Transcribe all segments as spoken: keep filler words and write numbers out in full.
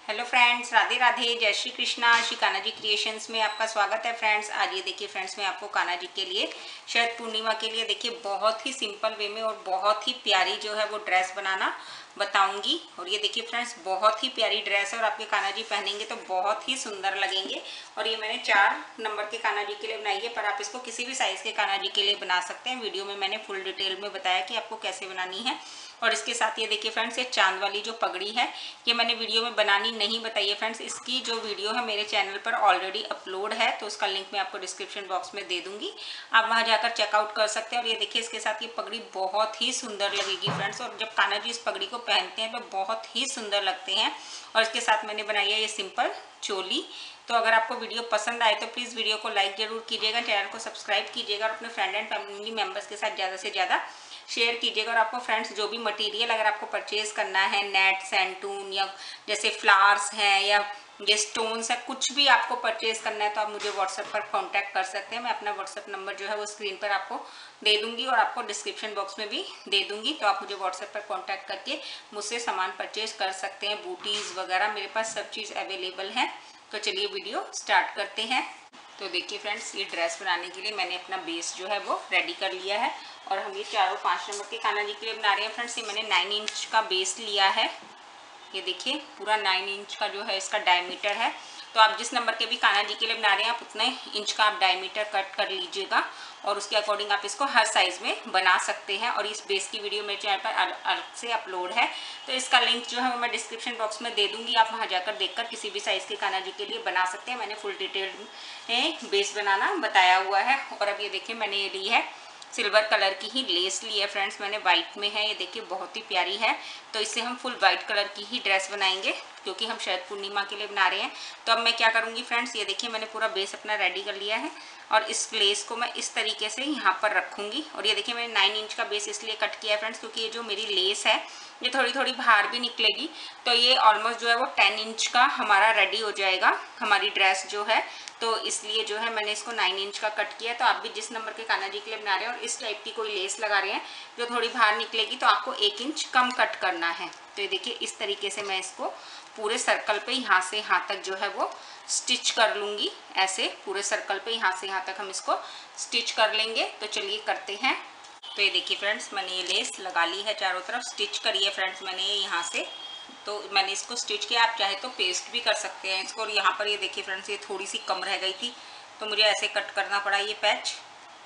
Hello friends, Radhe Radhe, जय Shri Krishna. Shri Kanha ji creations में आपका स्वागत है फ्रेंड्स। आज ये देखिए फ्रेंड्स, मैं आपको कान्हा जी के लिए शरद पूर्णिमा के लिए देखिए बहुत ही सिंपल वे में और बहुत ही प्यारी जो है वो ड्रेस बनाना बताऊंगी। और ये देखिए फ्रेंड्स, बहुत ही प्यारी ड्रेस है और आपके कान्हा जी पहनेंगे तो बहुत ही सुंदर लगेंगे। और ये मैंने चार नंबर के कान्हा जी के लिए बनाई है, पर आप इसको किसी भी साइज के कान्हा जी के लिए बना सकते हैं। वीडियो में मैंने फुल डिटेल में बताया कि आपको कैसे बनानी है। और इसके साथ ये देखिए फ्रेंड्स, ये चांद वाली जो पगड़ी है ये मैंने वीडियो में बनानी नहीं बताई है फ्रेंड्स। इसकी जो वीडियो है मेरे चैनल पर ऑलरेडी अपलोड है, तो उसका लिंक मैं आपको डिस्क्रिप्शन बॉक्स में दे दूंगी, आप वहां जाकर चेकआउट कर सकते हैं। और ये देखिए इसके साथ ये पगड़ी बहुत ही सुंदर लगेगी फ्रेंड्स। और जब कान्हा जी इस पगड़ी को पहनते हैं तो बहुत ही सुंदर लगते हैं। और इसके साथ मैंने बनाई है ये सिंपल चोली। तो अगर आपको वीडियो पसंद आए तो प्लीज़ वीडियो को लाइक जरूर कीजिएगा, चैनल को सब्सक्राइब कीजिएगा और अपने फ्रेंड एंड फैमिली मेम्बर्स के साथ ज़्यादा से ज़्यादा शेयर कीजिएगा। और आपको फ्रेंड्स जो भी मटेरियल अगर आपको परचेज करना है, नेट, सैंटून या जैसे फ्लावर्स हैं या ये स्टोन्स है, कुछ भी आपको परचेज करना है तो आप मुझे व्हाट्सएप पर कांटेक्ट कर सकते हैं। मैं अपना व्हाट्सएप नंबर जो है वो स्क्रीन पर आपको दे दूंगी और आपको डिस्क्रिप्शन बॉक्स में भी दे दूंगी, तो आप मुझे व्हाट्सएप पर कांटेक्ट करके मुझसे सामान परचेज कर सकते हैं। बूटीज वगैरह मेरे पास सब चीज़ अवेलेबल है। तो चलिए वीडियो स्टार्ट करते हैं। तो देखिए फ्रेंड्स, ये ड्रेस बनाने के लिए मैंने अपना बेस जो है वो रेडी कर लिया है। और हम ये चारों पाँच नंबर के कान्हा जी के लिए बना रहे हैं फ्रेंड्स। ये मैंने नाइन इंच का बेस लिया है। ये देखिए पूरा नाइन इंच का जो है इसका डायमीटर है। तो आप जिस नंबर के भी कान्हा जी के लिए बना रहे हैं आप उतने इंच का आप डायमीटर कट कर लीजिएगा और उसके अकॉर्डिंग आप इसको हर साइज में बना सकते हैं। और इस बेस की वीडियो मेरे चैनल पर अलग से अपलोड है, तो इसका लिंक जो है वो मैं डिस्क्रिप्शन बॉक्स में दे दूंगी, आप वहां जाकर देखकर किसी भी साइज के कान्हा जी के लिए बना सकते हैं। मैंने फुल डिटेल में बेस बनाना बताया हुआ है। और अब ये देखिए मैंने ये ली है सिल्वर कलर की ही लेस ली है फ्रेंड्स, मैंने वाइट में है, ये देखिए बहुत ही प्यारी है। तो इससे हम फुल वाइट कलर की ही ड्रेस बनाएंगे क्योंकि हम शरद पूर्णिमा के लिए बना रहे हैं। तो अब मैं क्या करूँगी फ्रेंड्स, ये देखिए मैंने पूरा बेस अपना रेडी कर लिया है और इस लेस को मैं इस तरीके से यहाँ पर रखूँगी। और ये देखिए मैंने नाइन इंच का बेस इसलिए कट किया है फ्रेंड्स क्योंकि ये जो मेरी लेस है ये थोड़ी थोड़ी बाहर भी निकलेगी, तो ये ऑलमोस्ट जो है वो टेन इंच का हमारा रेडी हो जाएगा हमारी ड्रेस जो है। तो इसलिए जो है मैंने इसको नाइन इंच का कट किया है। तो आप भी जिस नंबर के कान्हा जी के लिए बना रहे हैं और इस टाइप की कोई लेस लगा रहे हैं जो थोड़ी बाहर निकलेगी तो आपको एक इंच कम कट करना है। तो ये देखिए इस तरीके से मैं इसको पूरे सर्कल पे यहाँ से यहाँ तक जो है वो स्टिच कर लूँगी। ऐसे पूरे सर्कल पे यहाँ से यहाँ तक हम इसको स्टिच कर लेंगे। तो चलिए करते हैं। तो ये देखिए फ्रेंड्स, मैंने ये लेस लगा ली है, चारों तरफ स्टिच करी है फ्रेंड्स मैंने ये यहाँ से। तो मैंने इसको स्टिच किया, आप चाहे तो पेस्ट भी कर सकते हैं इसको। और यहाँ पर ये देखिए फ्रेंड्स, ये थोड़ी सी कम रह गई थी तो मुझे ऐसे कट करना पड़ा ये पैच।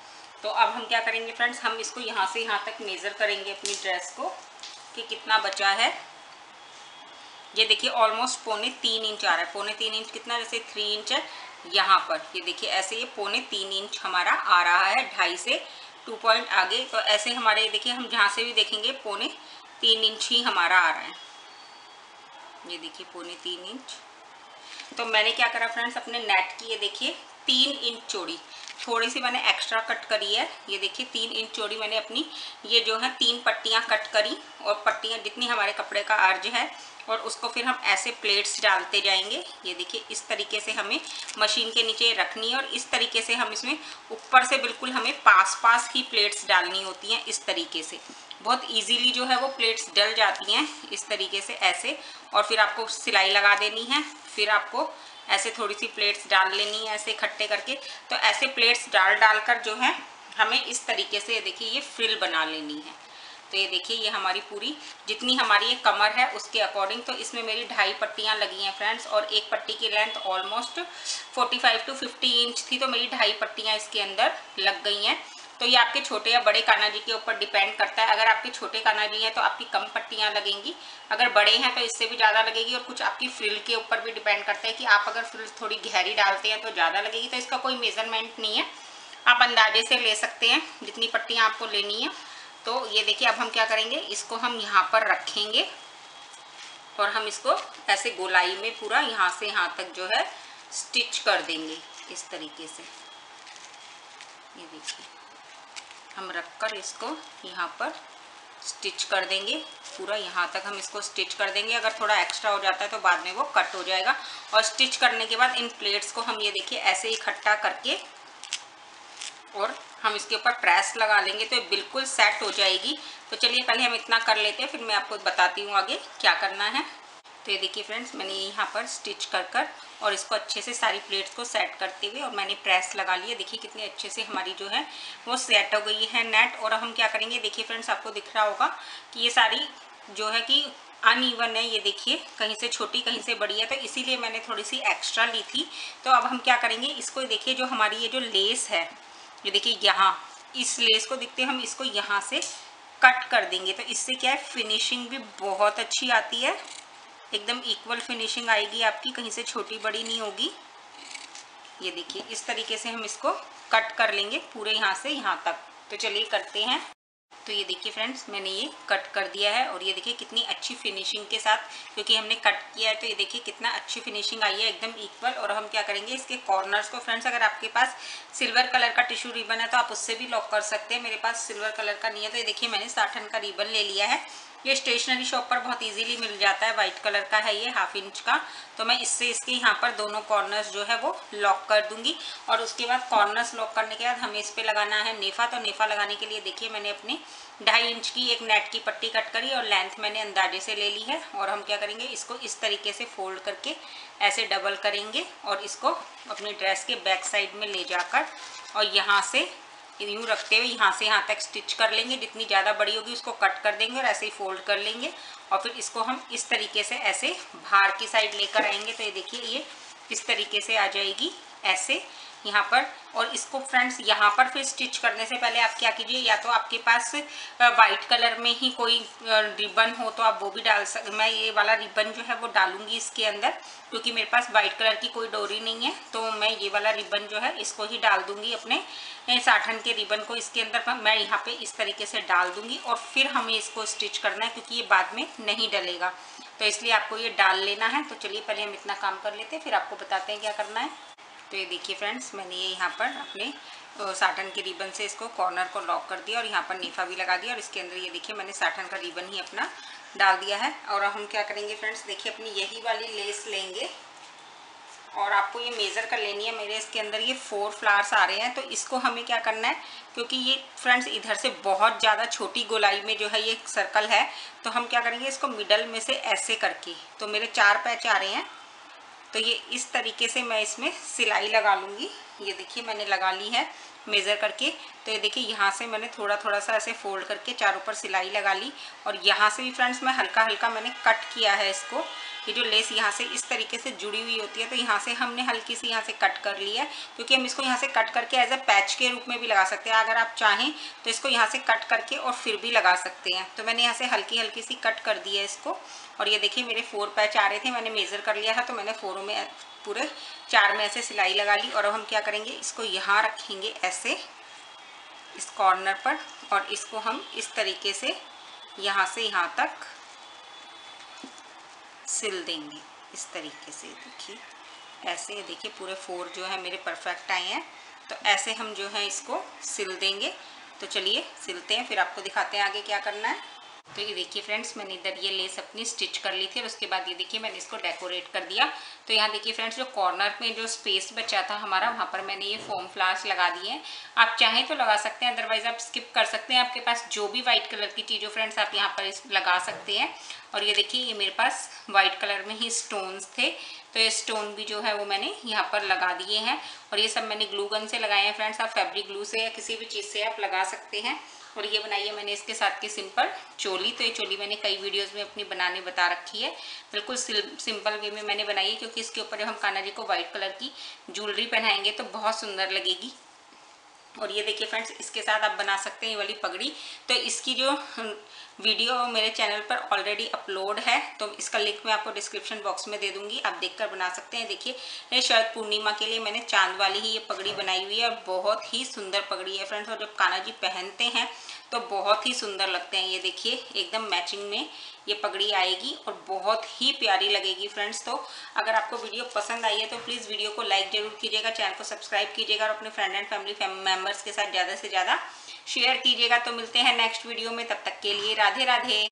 तो अब हम क्या करेंगे फ्रेंड्स, हम इसको यहाँ से यहाँ तक मेज़र करेंगे अपनी ड्रेस को कि कितना बचा है। ये देखिए ऑलमोस्ट पौने तीन इंच आ रहा है। पौने तीन इंच कितना, जैसे थ्री इंच है यहाँ पर, ये देखिए ऐसे ये पौने तीन इंच हमारा आ रहा है, ढाई से टू पॉइंट आगे। तो ऐसे हमारे देखिए हम जहाँ से भी देखेंगे पौने तीन इंच ही हमारा आ रहा है। ये देखिए पौने तीन इंच। तो मैंने क्या करा फ्रेंड्स, अपने नेट की ये देखिए तीन इंच चौड़ी थोड़ी सी मैंने एक्स्ट्रा कट करी है। ये देखिए तीन इंच चौड़ी मैंने अपनी ये जो है तीन पट्टियाँ कट करी। और पट्टियाँ जितनी हमारे कपड़े का अर्ज है और उसको फिर हम ऐसे प्लेट्स डालते जाएंगे। ये देखिए इस तरीके से हमें मशीन के नीचे रखनी है और इस तरीके से हम इसमें ऊपर से बिल्कुल हमें पास पास ही प्लेट्स डालनी होती हैं। इस तरीके से बहुत इजीली जो है वो प्लेट्स डल जाती हैं इस तरीके से ऐसे। और फिर आपको सिलाई लगा देनी है, फिर आपको ऐसे थोड़ी सी प्लेट्स डाल लेनी है ऐसे इकट्ठे करके। तो ऐसे प्लेट्स डाल डाल कर जो है हमें इस तरीके से देखिए ये फ्रिल बना लेनी है। तो ये देखिए ये हमारी पूरी जितनी हमारी ये कमर है उसके अकॉर्डिंग, तो इसमें मेरी ढाई पट्टियाँ लगी हैं फ्रेंड्स। और एक पट्टी की लेंथ ऑलमोस्ट पैंतालीस टू पचास इंच थी, तो मेरी ढाई पट्टियाँ इसके अंदर लग गई हैं। तो ये आपके छोटे या बड़े कान्हा जी के ऊपर डिपेंड करता है। अगर आपके छोटे कान्हा जी हैं तो आपकी कम पट्टियाँ लगेंगी, अगर बड़े हैं तो इससे भी ज़्यादा लगेगी। और कुछ आपकी फ्रिल के ऊपर भी डिपेंड करता है कि आप अगर फ्रिल थोड़ी गहरी डालते हैं तो ज़्यादा लगेगी। तो इसका कोई मेजरमेंट नहीं है, आप अंदाजे से ले सकते हैं जितनी पट्टियाँ आपको लेनी है। तो ये देखिए अब हम क्या करेंगे, इसको हम यहाँ पर रखेंगे और हम इसको ऐसे गोलाई में पूरा यहाँ से यहाँ तक जो है स्टिच कर देंगे इस तरीके से। ये देखिए हम रखकर इसको यहाँ पर स्टिच कर देंगे, पूरा यहाँ तक हम इसको स्टिच कर देंगे। अगर थोड़ा एक्स्ट्रा हो जाता है तो बाद में वो कट हो जाएगा। और स्टिच करने के बाद इन प्लेट्स को हम ये देखिए ऐसे इकट्ठा करके और हम इसके ऊपर प्रेस लगा लेंगे तो ये बिल्कुल सेट हो जाएगी। तो चलिए पहले हम इतना कर लेते हैं, फिर मैं आपको बताती हूँ आगे क्या करना है। तो ये देखिए फ्रेंड्स, मैंने यहाँ पर स्टिच कर कर और इसको अच्छे से सारी प्लेट्स को सेट करते हुए और मैंने प्रेस लगा लिया। देखिए कितने अच्छे से हमारी जो है वो सेट हो गई है नेट। और हम क्या करेंगे, देखिए फ्रेंड्स आपको दिख रहा होगा कि ये सारी जो है कि अनइवन है, ये देखिए कहीं से छोटी कहीं से बड़ी है, तो इसीलिए मैंने थोड़ी सी एक्स्ट्रा ली थी। तो अब हम क्या करेंगे, इसको देखिए जो हमारी ये जो लेस है, ये देखिए यहाँ इस लेस को देखते हैं हम, इसको यहाँ से कट कर देंगे। तो इससे क्या है, फिनिशिंग भी बहुत अच्छी आती है, एकदम इक्वल फिनिशिंग आएगी आपकी, कहीं से छोटी बड़ी नहीं होगी। ये देखिए इस तरीके से हम इसको कट कर लेंगे पूरे यहाँ से यहाँ तक। तो चलिए करते हैं। तो ये देखिए फ्रेंड्स, मैंने ये कट कर दिया है और ये देखिए कितनी अच्छी फिनिशिंग के साथ, क्योंकि हमने कट किया है तो ये देखिए कितना अच्छी फिनिशिंग आई है, एकदम इक्वल। और हम क्या करेंगे, इसके कॉर्नर्स को फ्रेंड्स, अगर आपके पास सिल्वर कलर का टिश्यू रिबन है तो आप उससे भी लॉक कर सकते हैं। मेरे पास सिल्वर कलर का नहीं है, तो ये देखिए मैंने साटन का रिबन ले लिया है। ये स्टेशनरी शॉप पर बहुत इजीली मिल जाता है, वाइट कलर का है ये, हाफ इंच का। तो मैं इससे इसके यहाँ पर दोनों कॉर्नर्स जो है वो लॉक कर दूंगी। और उसके बाद कॉर्नर्स लॉक करने के बाद हमें इस पे लगाना है नेफा। तो नेफा लगाने के लिए देखिए मैंने अपनी ढाई इंच की एक नेट की पट्टी कट करी और लेंथ मैंने अंदाजे से ले ली है। और हम क्या करेंगे, इसको इस तरीके से फोल्ड करके ऐसे डबल करेंगे और इसको अपनी ड्रेस के बैक साइड में ले जाकर और यहाँ से यूँ रखते हुए यहाँ से यहाँ तक स्टिच कर लेंगे। जितनी ज़्यादा बड़ी होगी उसको कट कर देंगे और ऐसे ही फोल्ड कर लेंगे। और फिर इसको हम इस तरीके से ऐसे बाहर की साइड लेकर आएंगे। तो ये देखिए ये इस तरीके से आ जाएगी ऐसे यहाँ पर। और इसको फ्रेंड्स यहाँ पर फिर स्टिच करने से पहले आप क्या कीजिए, या तो आपके पास वाइट कलर में ही कोई रिबन हो तो आप वो भी डाल सक मैं ये वाला रिबन जो है वो डालूंगी इसके अंदर, क्योंकि मेरे पास वाइट कलर की कोई डोरी नहीं है। तो मैं ये वाला रिबन जो है इसको ही डाल दूंगी, अपने साटन के रिबन को इसके अंदर मैं यहाँ पे इस तरीके से डाल दूंगी। और फिर हमें इसको स्टिच करना है, क्योंकि ये बाद में नहीं डलेगा, तो इसलिए आपको ये डाल लेना है। तो चलिए पहले हम इतना काम कर लेते हैं, फिर आपको बताते हैं क्या करना है। तो ये देखिए फ्रेंड्स, मैंने ये यहाँ पर अपने साटन के रिबन से इसको कॉर्नर को लॉक कर दिया और यहाँ पर नेफा भी लगा दिया। और इसके अंदर ये देखिए मैंने साटन का रिबन ही अपना डाल दिया है। और हम क्या करेंगे फ्रेंड्स, देखिए अपनी यही वाली लेस लेंगे और आपको ये मेज़र कर लेनी है। मेरे इसके अंदर ये फोर फ्लावर्स आ रहे हैं, तो इसको हमें क्या करना है, क्योंकि ये फ्रेंड्स इधर से बहुत ज़्यादा छोटी गोलाई में जो है ये सर्कल है, तो हम क्या करेंगे, इसको मिडल में से ऐसे करके, तो मेरे चार पैच आ रहे हैं, तो ये इस तरीके से मैं इसमें सिलाई लगा लूँगी। ये देखिए मैंने लगा ली है मेज़र करके। तो ये देखिए यहाँ से मैंने थोड़ा थोड़ा सा ऐसे फोल्ड करके चारों पर सिलाई लगा ली। और यहाँ से भी फ्रेंड्स मैं हल्का हल्का मैंने कट किया है इसको। ये जो लेस यहाँ से इस तरीके से जुड़ी हुई होती है, तो यहाँ से हमने हल्की सी यहाँ से कट कर लिया है, क्योंकि हम इसको यहाँ से कट करके एज अ पैच के रूप में भी लगा सकते हैं। अगर आप चाहें तो इसको यहाँ से कट करके और फिर भी लगा सकते हैं। तो मैंने यहाँ से हल्की हल्की सी कट कर दी है इसको। और ये देखिए मेरे फोर पैच आ रहे थे, मैंने मेज़र कर लिया था, तो मैंने फोरों में पूरे चार में ऐसे सिलाई लगा ली। और अब हम क्या करेंगे, इसको यहाँ रखेंगे ऐसे इस कॉर्नर पर, और इसको हम इस तरीके से यहाँ से यहाँ तक सिल देंगे इस तरीके से। देखिए ऐसे, देखिए पूरे फोर जो है मेरे परफेक्ट आए हैं। तो ऐसे हम जो है इसको सिल देंगे। तो चलिए सिलते हैं, फिर आपको दिखाते हैं आगे क्या करना है। तो ये देखिए फ्रेंड्स, मैंने इधर ये लेस अपनी स्टिच कर ली थी और उसके बाद ये देखिए मैंने इसको डेकोरेट कर दिया। तो यहाँ देखिए फ्रेंड्स, जो कॉर्नर में जो स्पेस बचा था हमारा, वहाँ पर मैंने ये फोम फ्लावर्स लगा दिए हैं। आप चाहें तो लगा सकते हैं, अदरवाइज आप स्किप कर सकते हैं। आपके पास जो भी वाइट कलर की चीज़ हो फ्रेंड्स, आप यहाँ पर इस लगा सकते हैं। और ये देखिए ये मेरे पास वाइट कलर में ही स्टोन्स थे, तो ये स्टोन भी जो है वो मैंने यहाँ पर लगा दिए हैं। और ये सब मैंने ग्लू गन से लगाए हैं फ्रेंड्स, आप फैब्रिक ग्लू से या किसी भी चीज़ से आप लगा सकते हैं। और ये बनाई है मैंने इसके साथ की सिंपल चोली। तो ये चोली मैंने कई वीडियोस में अपनी बनाने बता रखी है, बिल्कुल सिंपल वे में मैंने बनाई है, क्योंकि इसके ऊपर जब हम कान्हा जी को वाइट कलर की ज्वेलरी पहनाएंगे तो बहुत सुंदर लगेगी। और ये देखिए फ्रेंड्स, इसके साथ आप बना सकते हैं ये वाली पगड़ी। तो इसकी जो वीडियो मेरे चैनल पर ऑलरेडी अपलोड है, तो इसका लिंक मैं आपको डिस्क्रिप्शन बॉक्स में दे दूंगी, आप देखकर बना सकते हैं। देखिए ये शरद पूर्णिमा के लिए मैंने चांद वाली ही ये पगड़ी बनाई हुई है, और बहुत ही सुंदर पगड़ी है फ्रेंड्स। और जब कान्हा जी पहनते हैं तो बहुत ही सुंदर लगते हैं। ये देखिए एकदम मैचिंग में ये पगड़ी आएगी और बहुत ही प्यारी लगेगी फ्रेंड्स। तो अगर आपको वीडियो पसंद आई है तो प्लीज़ वीडियो को लाइक जरूर कीजिएगा, चैनल को सब्सक्राइब कीजिएगा और अपने फ्रेंड एंड फैमिली मेम्बर्स के साथ ज़्यादा से ज़्यादा शेयर कीजिएगा। तो मिलते हैं नेक्स्ट वीडियो में, तब तक के लिए राधे राधे।